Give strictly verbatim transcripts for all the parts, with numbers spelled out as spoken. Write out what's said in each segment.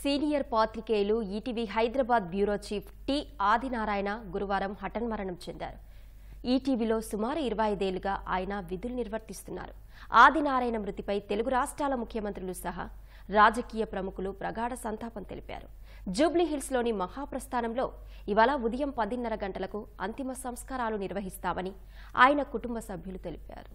Senior పాత్రికేయులు ETV Hyderabad bureau chief T Adinarayana గురువారం హఠాన్మరణం చెందారు. ఈటీవీలో సుమారు ఇరవై ఐదేళ్లుగా ఆయన విధులు నిర్వర్తిస్తున్నారు. ఆదినారాయణ మృతిపై తెలుగు రాష్ట్రాల ముఖ్యమంత్రులు సహా రాజకీయ ప్రముఖులు ప్రగాఢ సంతాపం తెలిపారు. జూబ్లీహిల్స్లోని మహాప్రస్థానంలో ఇవాళ ఉదయం పదిన్నర గంటలకు అంతిమ సంస్కారాలు నిర్వహిస్తామని ఆయన కుటుంబ సభ్యులు తెలిపారు.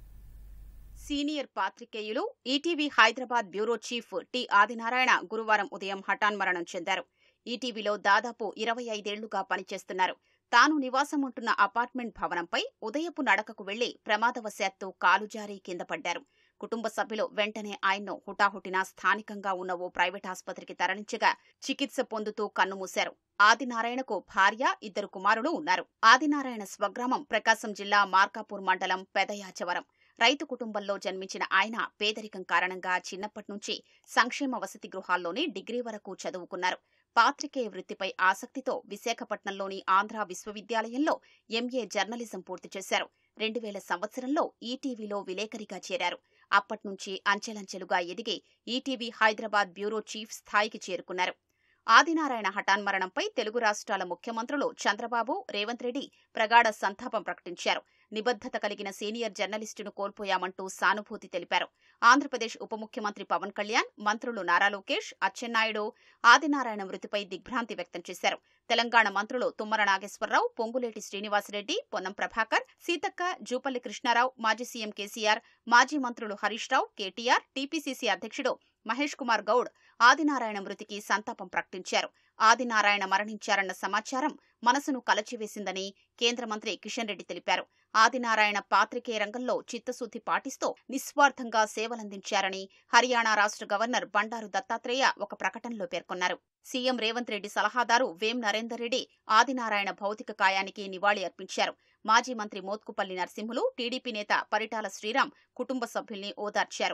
సీనియర్ పాత్రికేయులు ETV Hyderabad bureau chief T Adinarayana గురువారం ఉదయం హఠాన్మరణం చెందారు. ఈటీవీలో దాదాపు ఇరవై ఐదేళ్లుగా పనిచేస్తున్నారు. తాను నివాసం ఉంటున్న అపార్ట్మెంట్ భవనంపై ఉదయపు నడకకు వెళ్లి ప్రమాదవశాత్తు కాలుజారి కింద పడ్డారు. కుటుంబ సభ్యులు వెంటనే ఆయన్ను హుటాహుటిన స్థానికంగా ఉన్న ఓ ప్రైవేట్ ఆసుపత్రికి తరలించగా చికిత్స పొందుతూ కన్నుమూశారు. ఆదినారాయణకు భార్య, ఇద్దరు కుమారులు ఉన్నారు. ఆదినారాయణ స్వగ్రామం ప్రకాశం జిల్లా మార్కాపూర్ మండలం పెదయాచవరం. రైతు కుటుంబంలో జన్మించిన ఆయన పేదరికం కారణంగా చిన్నప్పటినుంచి సంక్షేమ వసతి గృహాల్లోనే డిగ్రీ వరకు చదువుకున్నారు. పాత్రికేయ వృత్తిపై ఆసక్తితో విశాఖపట్నంలోని ఆంధ్ర విశ్వవిద్యాలయంలో ఎంఏ జర్నలిజం పూర్తి చేశారు. రెండు వేల సంవత్సరంలో ఈటీవీలో విలేకరిగా చేరారు. అప్పట్నుంచి అంచెలంచెలుగా ఎదిగి ఈటీవీ హైదరాబాద్ బ్యూరో చీఫ్ స్థాయికి చేరుకున్నారు. ఆదినారాయణ హఠాన్మరణంపై తెలుగు రాష్ట్రాల ముఖ్యమంత్రులు చంద్రబాబు, రేవంత్ రెడ్డి ప్రగాఢ సంతాపం ప్రకటించారు. నిబద్ధత కలిగిన సీనియర్ జర్నలిస్టును కోల్పోయామంటూ సానుభూతి తెలిపారు. ఆంధ్రప్రదేశ్ ఉప ముఖ్యమంత్రి పవన్ కళ్యాణ్, మంత్రులు నారా లోకేష్, అచ్చెన్నాయుడు ఆదినారాయణ మృతిపై దిగ్భ్రాంతి వ్యక్తం చేశారు. తెలంగాణ మంత్రులు తుమ్మల నాగేశ్వరరావు, పొంగులేటి శ్రీనివాసరెడ్డి, పొన్నం ప్రభాకర్, సీతక్క, జూపల్లి కృష్ణారావు, మాజీ సీఎం కేసీఆర్, మాజీ మంత్రులు హరీష్ రావు, కేటీఆర్, టీపీసీసీ అధ్యక్షుడు మహేష్ కుమార్ గౌడ్ ఆదినారాయణ మృతికి సంతాపం ప్రకటించారు. ఆదినారాయణ మరణించారన్న సమాచారం మనసును కలచివేసిందని కేంద్ర మంత్రి కిషన్ రెడ్డి తెలిపారు. ఆదినారాయణ పాత్రికేయ రంగంలో చిత్తశుద్ది పాటిస్తూ నిస్వార్థంగా సేవలందించారని హర్యానా రాష్ట్ర గవర్నర్ బండారు దత్తాత్రేయ ఒక ప్రకటనలో పేర్కొన్నారు. సీఎం రేవంత్ రెడ్డి సలహాదారు వేం నరేందర్ రెడ్డి ఆదినారాయణ భౌతిక కాయానికి నివాళి అర్పించారు. మాజీ మంత్రి మోత్కుపల్లి నరసింహులు, టీడీపీ నేత పరిటాల శ్రీరామ్ కుటుంబ సభ్యుల్ని ఓదార్చారు.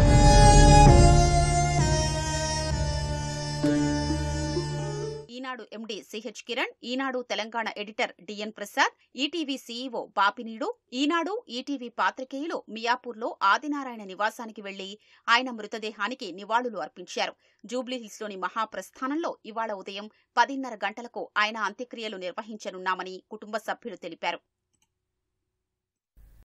Eenadu MD CH Kiran, Eenadu Telangana editor DN Prasad, ETV CEO Bapineedu, Eenadu ETV పాత్రికేయులు మియాపూర్లో ఆదినారాయణ నివాసానికి వెళ్లి ఆయన మృతదేహానికి నివాళులు అర్పించారు. జూబ్లీహిల్స్లోని మహాప్రస్థానంలో ఇవాళ ఉదయం పదిన్నర గంటలకు ఆయన అంత్యక్రియలు నిర్వహించనున్నామని కుటుంబ సభ్యులు తెలిపారు.